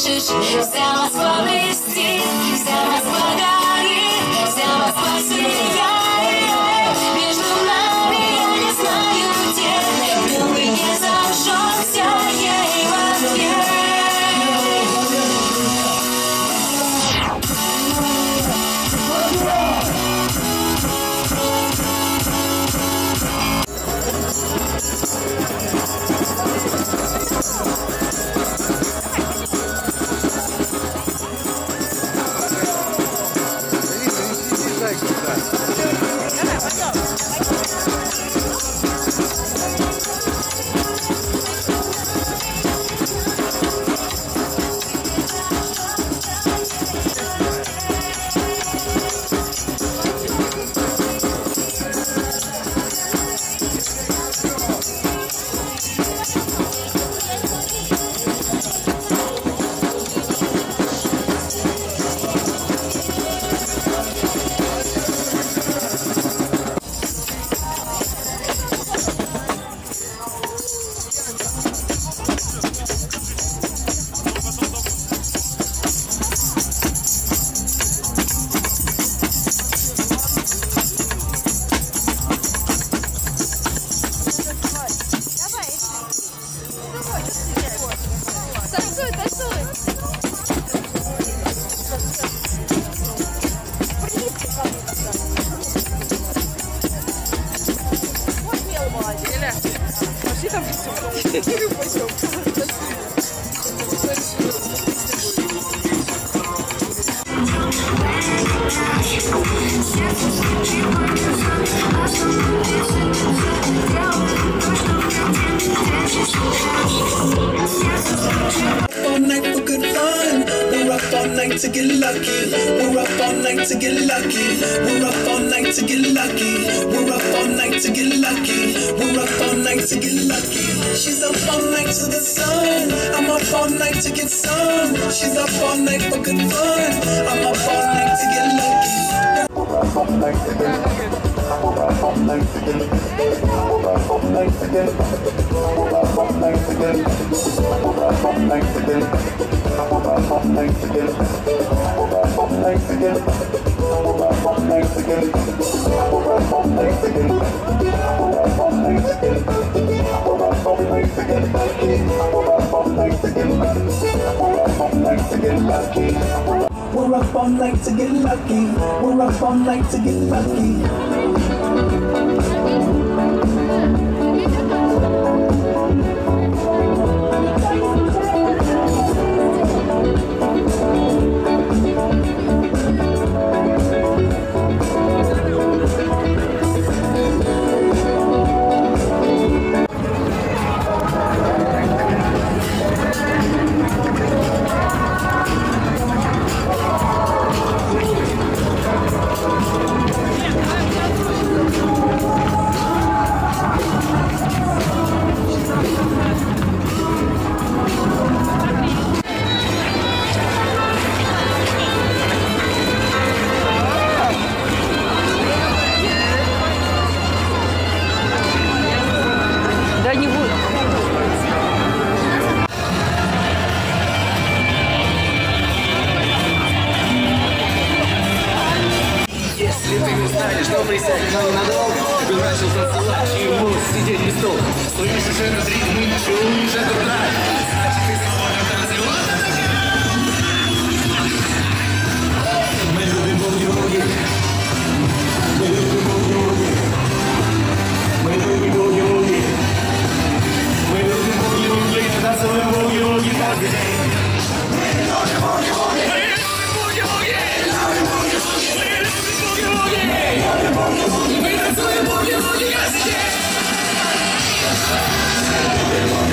слышишь? Вся Москва блестит, вся Москва горит, вся Москва сияет. Между нами я не знаю, где белый не зажжется ей в ответ. To get lucky, we're up all night to get lucky. We're up all night to get lucky. We're up all night to get lucky. We're up all night to get lucky. She's up all night to the sun. I'm up all night to get some. She's up all night for good fun. I'm up all night to get lucky. We're up all night to get lucky. We're up all night to get lucky. We're up all night to get lucky. We're up all night to get lucky. We're up all night to get lucky. We're up all night to get lucky. We're up all night to get lucky. We're up all night to get lucky. We're up all night to get lucky. We're up all night to get lucky. We're up all night to get lucky. We're up all night to get lucky. We're up all night to get lucky. We're up all night to get lucky. We're up all night to get lucky. Что присядешь ненадолго, ты начал танцевать, чему сидеть без толку. Слышишь этот ритм и чуешь эту драйв, значит ты свободен танцевать. Мы любим буги-буги, мы любим буги-буги, мы любим буги-буги, мы любим буги-буги, танцуем буги-буги каждый день. Мы любим буги-буги, мы любим буги-буги, мы танцуем буги-буги каждый день.